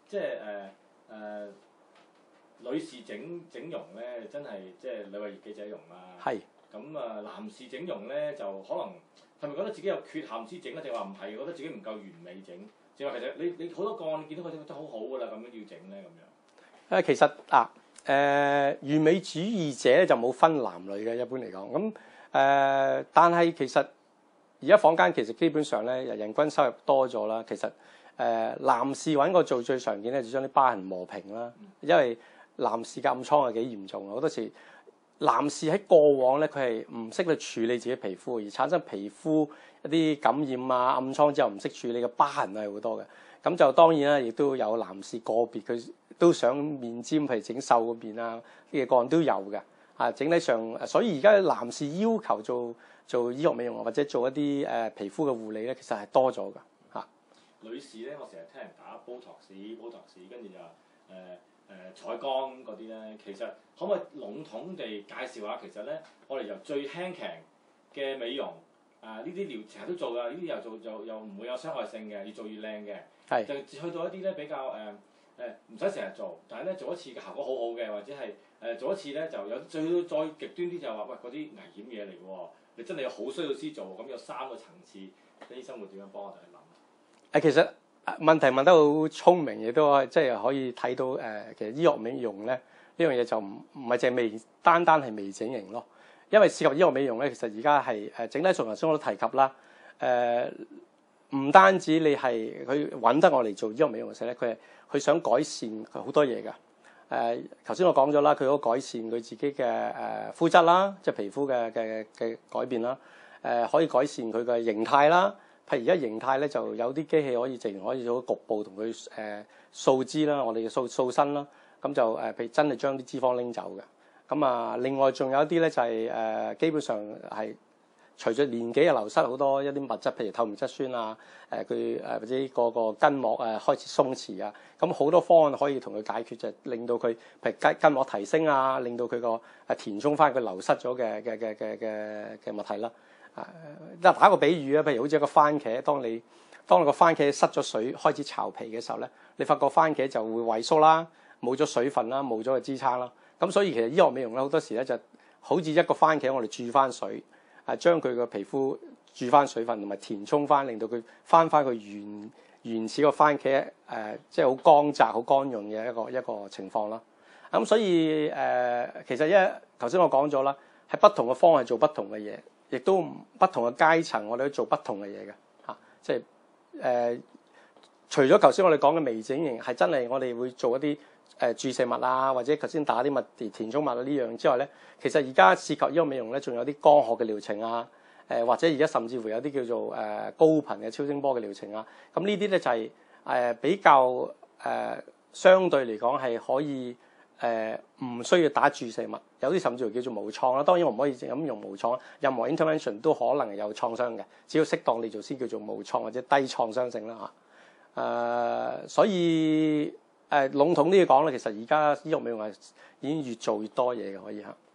即係女士整容咧，真係即係你話記者容啦。 係。 咁啊，男士整容咧就可能係咪覺得自己有缺陷先整咧？定話唔係，覺得自己唔夠完美整？定話其實你好多個案，你見到佢哋覺得好好㗎啦，咁樣要整咧咁樣。 其實完美主義者咧就冇分男女嘅，一般嚟講。咁但係其實而家坊間其實基本上咧人均收入多咗啦。其實男士揾個做最常見咧就將啲疤痕磨平啦，因為男士嘅暗瘡係幾嚴重，好多時男士喺過往咧佢係唔識去處理自己皮膚，而產生皮膚一啲感染啊暗瘡之後唔識處理嘅疤痕係好多嘅。咁就當然啦，亦都有男士個別佢都想面尖，譬如整瘦嗰邊啊，呢個個案都有嘅。整體上，所以而家男士要求做醫學美容或者做一啲皮膚嘅護理咧，其實係多咗㗎嚇。 女士咧，我成日聽人打 Botox，跟住就彩光嗰啲咧，其實可唔可以籠統地介紹下？其實咧，我哋由最輕強嘅美容呢啲療成日都做㗎，呢啲又唔會有傷害性嘅，越做越靚嘅。係。就去到一啲咧比較唔使成日做，但係咧做一次嘅效果好好嘅，或者係做一次咧就有再極端啲就話喂嗰啲危險嘢嚟嘅喎，你真係有好需要先做，咁有3個層次，醫生會點樣幫我哋去諗？ 其實問題問得好聰明，亦都即係可以睇到其實醫學美容咧呢樣嘢就唔係淨係單係微整形咯，因為涉及醫學美容咧，其實而家係整體上頭先我都提及啦，唔單止你係佢揾得我嚟做醫學美容嘅時候咧，佢想改善好多嘢㗎。頭先我講咗啦，佢好改善佢自己嘅膚質啦，即係皮膚嘅改變啦。可以改善佢嘅形態啦。譬如而家形態咧，就有啲機器可以直情可以做局部同佢掃脂啦，我哋嘅掃身啦。咁就譬如真係將啲脂肪拎走嘅。咁啊，另外仲有一啲咧就係基本上係。隨住年紀嘅流失，好多一啲物質，譬如透明質酸啊，佢或者個筋膜開始鬆弛啊，咁好多方案可以同佢解決，就令到佢譬如筋膜提升啊，令到佢個填充翻佢流失咗嘅物體啦。打個比喻啊，譬如好似一個番茄，當你個番茄塞咗水開始巢皮嘅時候咧，你發覺番茄就會萎縮啦，冇咗水分啦，冇咗個支撐啦。咁所以其實醫學美容咧好多時咧就好似一個番茄，我哋注翻水。將佢個皮膚注翻水分同埋填充翻，令到佢翻佢原始個番茄即係好光澤、好乾潤嘅一個情況啦。咁所以其實頭先我講咗啦，喺不同嘅方向做不同嘅嘢，亦都不同嘅階層，我哋都做不同嘅嘢嘅嚇。即係除咗頭先我哋講嘅微整形，係真係我哋會做一啲注射物啊，或者頭先打啲填充物呢樣之外咧，其實而家涉及醫學美容咧，仲有啲光學嘅療程啊，或者而家甚至乎有啲叫做高頻嘅超聲波嘅療程啊。咁呢啲咧就係比較相對嚟講係可以唔需要打注射物，有啲甚至乎叫做無創啦。當然我唔可以咁用無創，任何 intervention 都可能有創傷嘅，只要適當地做先叫做無創或者低創傷性啦嚇。所以籠統啲講咧，其實而家醫學美容係已經越做越多嘢嘅，可以嚇。